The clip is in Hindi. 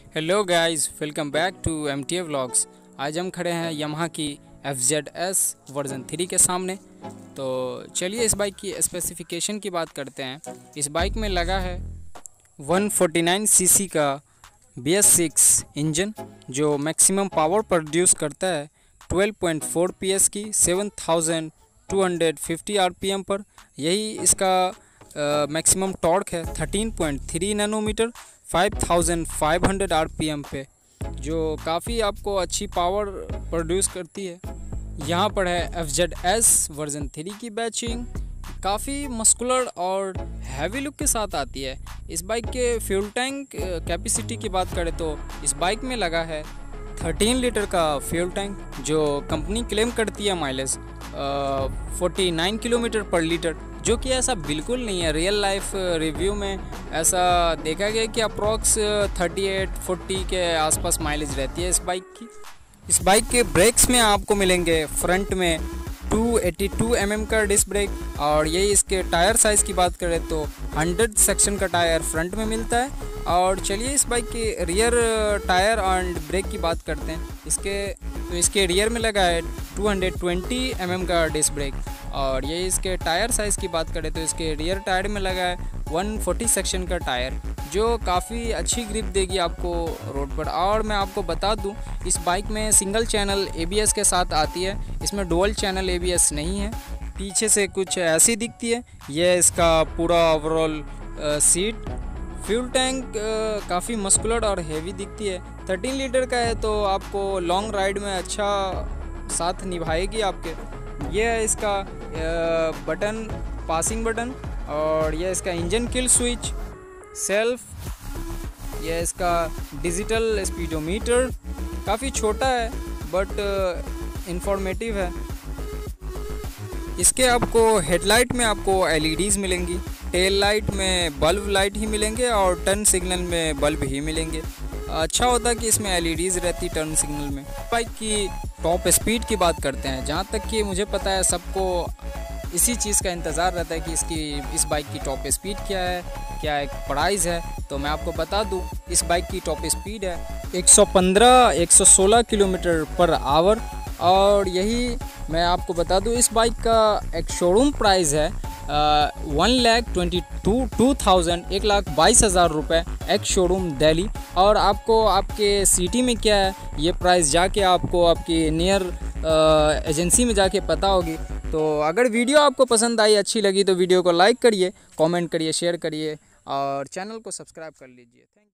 Hello guys, welcome back to MTA vlogs. आज हम खड़े हैं यामाहा की FZS वर्जन 3 के सामने। तो चलिए इस बाइक की स्पेसिफिकेशन की बात करते हैं। इस बाइक में लगा है 149 सीसी का BS6 इंजन, जो मैक्सिमम पावर प्रोड्यूस करता है 12.4 PS की 7250 RPM पर। यही इसका मैक्सिमम टॉर्क है 13.3 नैनोमीटर 5500 RPM पे, जो काफ़ी आपको अच्छी पावर प्रोड्यूस करती है। यहाँ पर है FZS वर्जन 3 की बैचिंग, काफ़ी मस्कुलर और हैवी लुक के साथ आती है। इस बाइक के फ्यूल टैंक कैपेसिटी की बात करें तो इस बाइक में लगा है 13 लीटर का फ्यूल टैंक, जो कंपनी क्लेम करती है माइलेज 49 किलोमीटर पर लीटर, जो कि ऐसा बिल्कुल नहीं है। रियल लाइफ रिव्यू में ऐसा देखा गया कि अप्रॉक्स 38-40 के आसपास माइलेज रहती है इस बाइक की। इस बाइक के ब्रेक्स में आपको मिलेंगे फ्रंट में 282 mm का डिस्क ब्रेक, और यही इसके टायर साइज़ की बात करें तो 100 सेक्शन का टायर फ्रंट में मिलता है। और चलिए इस बाइक के रियर टायर एंड ब्रेक की बात करते हैं। इसके रियर में लगा है 220 mm का डिस्क ब्रेक, और यही इसके टायर साइज़ की बात करें तो इसके रियर टायर में लगा है 140 सेक्शन का टायर, जो काफ़ी अच्छी ग्रिप देगी आपको रोड पर। और मैं आपको बता दूं, इस बाइक में सिंगल चैनल ABS के साथ आती है, इसमें डुअल चैनल ABS नहीं है। पीछे से कुछ ऐसी दिखती है। यह इसका पूरा ओवरऑल सीट। फ्यूल टैंक काफ़ी मस्कुलर और हेवी दिखती है। 13 लीटर का है तो आपको लॉन्ग राइड में अच्छा साथ निभाएगी आपके। यह है इसका बटन, पासिंग बटन, और यह इसका इंजन किल स्विच, सेल्फ, यह इसका डिजिटल स्पीडोमीटर। काफ़ी छोटा है बट इंफॉर्मेटिव है। इसके आपको हेडलाइट में आपको LEDs मिलेंगी, टेल लाइट में बल्ब लाइट ही मिलेंगे, और टर्न सिग्नल में बल्ब ही मिलेंगे। अच्छा होता है कि इसमें LEDs रहती टर्न सिग्नल में। बाइक की टॉप स्पीड की बात करते हैं। जहाँ तक कि मुझे पता है सबको इसी चीज़ का इंतज़ार रहता है कि इस बाइक की टॉप स्पीड क्या है, क्या एक प्राइस है। तो मैं आपको बता दूं, इस बाइक की टॉप स्पीड है 115-116 किलोमीटर पर आवर। और यही मैं आपको बता दूं, इस बाइक का एक शोरूम प्राइस है 1,22,000 1,22,000 रुपये, एक शोरूम दिल्ली। और आपको आपके सिटी में क्या है ये प्राइस जाके आपको आपकी नियर एजेंसी में जाके पता होगी। तो अगर वीडियो आपको पसंद आई, अच्छी लगी, तो वीडियो को लाइक करिए, कमेंट करिए, शेयर करिए, और चैनल को सब्सक्राइब कर लीजिए। Thank you.